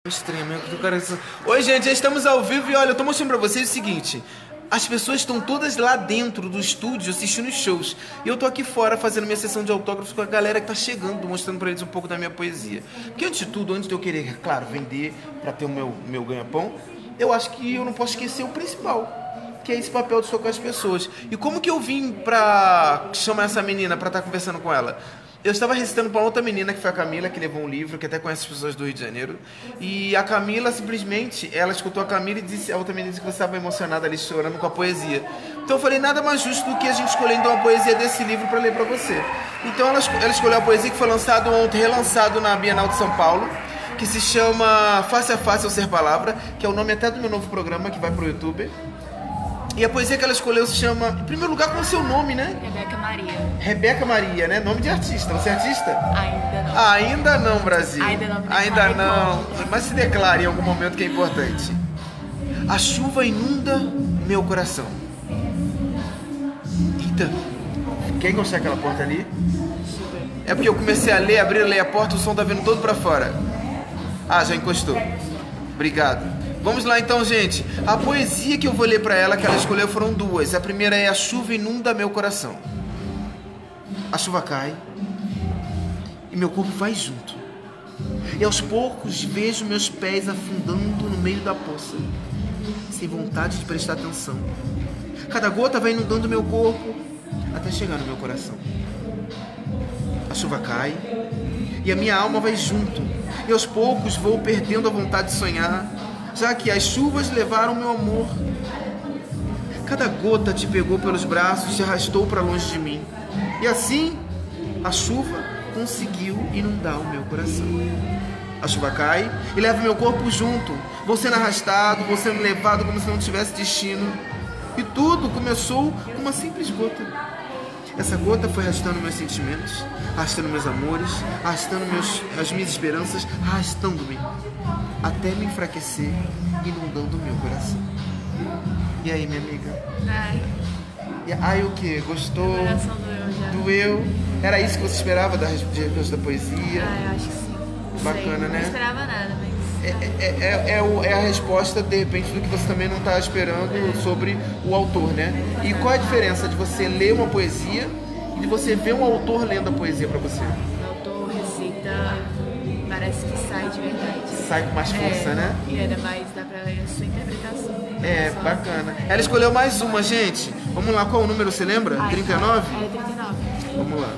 Estranhamento do coração. Oi, gente, já estamos ao vivo e olha, eu tô mostrando pra vocês o seguinte: as pessoas estão todas lá dentro do estúdio assistindo os shows e eu tô aqui fora fazendo minha sessão de autógrafos com a galera que tá chegando, mostrando pra eles um pouco da minha poesia. Porque antes de tudo, antes de eu querer, claro, vender pra ter o meu ganha-pão, eu acho que eu não posso esquecer o principal, que é esse papel de socar as pessoas. E como que eu vim pra chamar essa menina pra estar conversando com ela? Eu estava recitando para outra menina, que foi a Camila, que levou um livro, que até conhece as pessoas do Rio de Janeiro. E a Camila, simplesmente, ela escutou a Camila e disse, a outra menina disse que você estava emocionada ali, chorando com a poesia. Então eu falei, nada mais justo do que a gente escolher então, uma poesia desse livro para ler para você. Então ela escolheu a poesia que foi lançado ontem, relançado na Bienal de São Paulo, que se chama Face a Face ao Ser Palavra, que é o nome até do meu novo programa, que vai pro YouTube. E a poesia que ela escolheu se chama, em primeiro lugar, com o seu nome, né? Rebeca Maria. Rebeca Maria, né? Nome de artista. Você é artista? Ainda não. Ainda não, Brasil. Ainda não. Mas se declare em algum momento que é importante. A chuva inunda meu coração. Eita. Quer encostar aquela porta ali? É porque eu comecei a ler, abrir a porta, o som tá vindo todo pra fora. Ah, já encostou. Obrigado. Vamos lá então, gente. A poesia que eu vou ler pra ela, que ela escolheu, foram duas. A primeira é A Chuva Inunda Meu Coração. A chuva cai e meu corpo vai junto. E aos poucos vejo meus pés afundando no meio da poça, sem vontade de prestar atenção. Cada gota vai inundando meu corpo até chegar no meu coração. A chuva cai e a minha alma vai junto. E aos poucos vou perdendo a vontade de sonhar, já que as chuvas levaram meu amor. Cada gota te pegou pelos braços, te arrastou para longe de mim. E assim, a chuva conseguiu inundar o meu coração. A chuva cai e leva meu corpo junto. Vou sendo arrastado, vou sendo levado como se não tivesse destino. E tudo começou com uma simples gota. Essa gota foi arrastando meus sentimentos, arrastando meus amores, arrastando as minhas esperanças, arrastando-me, até me enfraquecer, inundando o meu coração. E aí, minha amiga? Ai, o que? Gostou? Meu coração doeu já. Doeu? Era isso que você esperava da resposta da poesia? Eu acho que sim. Bacana, né? Não esperava nada, mas... É a resposta, de repente, do que você também não está esperando sobre o autor, né? E qual é a diferença de você ler uma poesia e de você ver um autor lendo a poesia para você? O autor recita, parece que sai de verdade. Sai com mais força, né? E ainda mais dá pra ler a sua interpretação. Bacana. Ela escolheu mais uma, gente. Vamos lá, qual o número, você lembra? 39? É 39. Vamos lá.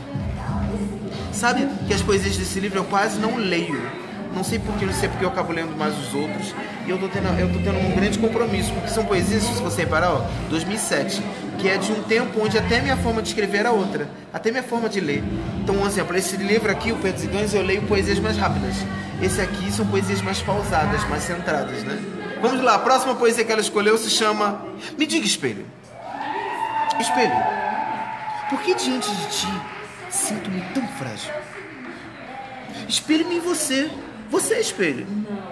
Sabe que as poesias desse livro eu quase não leio. Não sei porque eu acabo lendo mais os outros. E eu tô tendo um grande compromisso, porque são poesias, se você reparar, 2007, que é de um tempo onde até minha forma de escrever era outra, até minha forma de ler. Então, por exemplo, esse livro aqui, o Perdas e Ganhos, eu leio poesias mais rápidas. Esse aqui são poesias mais pausadas, mais centradas, né? Vamos lá, a próxima poesia que ela escolheu se chama Me Diga, Espelho. Espelho, por que diante de ti sinto-me tão frágil? Espelho-me em você. Você é espelho.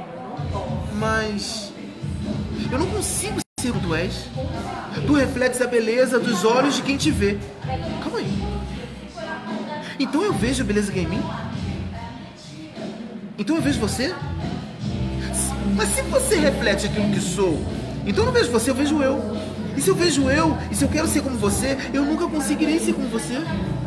Mas eu não consigo ser como tu és. Tu refletes a beleza dos olhos de quem te vê. Calma aí. Então eu vejo a beleza que é em mim? Então eu vejo você? Mas se você reflete aquilo que sou, então eu não vejo você, eu vejo eu. E se eu vejo eu, e se eu quero ser como você, eu nunca conseguirei ser como você.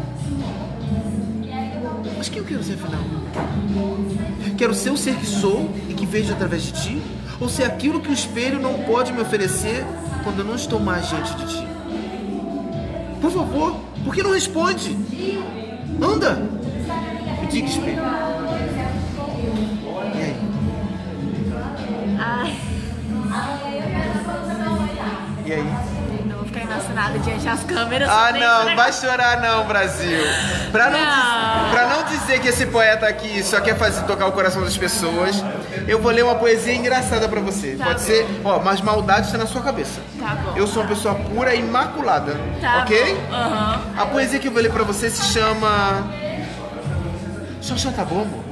Mas quem eu quero ser afinal? Quero ser o ser que sou e que vejo através de ti? Ou ser aquilo que o espelho não pode me oferecer quando eu não estou mais diante de ti? Por favor, por que não responde? Anda! Me diga, espelho. E aí? Ai, E aí? eu vou ficar emocionada diante das câmeras. Não, vai chorar não, Brasil. Pra não dizer que esse poeta aqui só quer tocar o coração das pessoas, eu vou ler uma poesia engraçada pra você. Tá Pode bom. ser, mas maldade está na sua cabeça. Tá bom. Eu sou uma pessoa pura e imaculada, Tá ok? bom. Aham. A poesia que eu vou ler pra você se chama... Xoxa, tá bom, amor?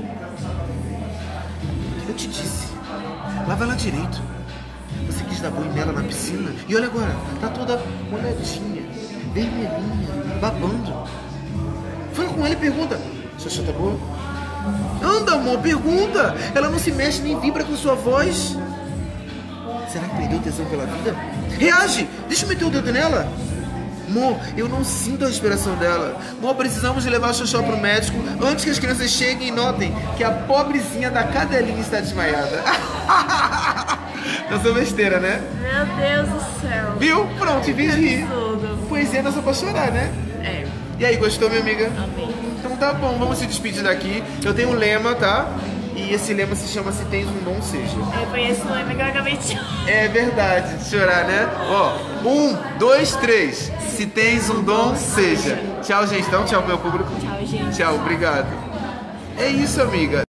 Eu te disse, lava ela direito. Você quis dar banho nela na piscina e olha agora, tá toda molhadinha, vermelhinha, babando. Fala com ele e pergunta, Xoxa, tá boa? Anda, amor, pergunta. Ela não se mexe nem vibra com sua voz. Será que perdeu tesão pela vida? Reage! Deixa eu meter o dedo nela. Amor, eu não sinto a respiração dela. Amor, precisamos levar a Xoxó pro médico antes que as crianças cheguem e notem que a pobrezinha da cadelinha está desmaiada. Não sou besteira, né? Meu Deus do céu. Viu? Pronto, em vez de rir. Absurdo. Poesia não é só pra chorar, né? É, E aí, gostou, minha amiga? amei. Então tá bom, vamos se despedir daqui. Eu tenho um lema, tá? E esse lema se chama Se Tens um Dom, Seja. Foi esse lema que eu acabei de chorar. É verdade, de chorar, né? Ó, 1, 2, 3. Se tens um dom, seja. Tchau, gente. Então, tchau, meu público. Tchau, gente. Tchau, obrigado. É isso, amiga.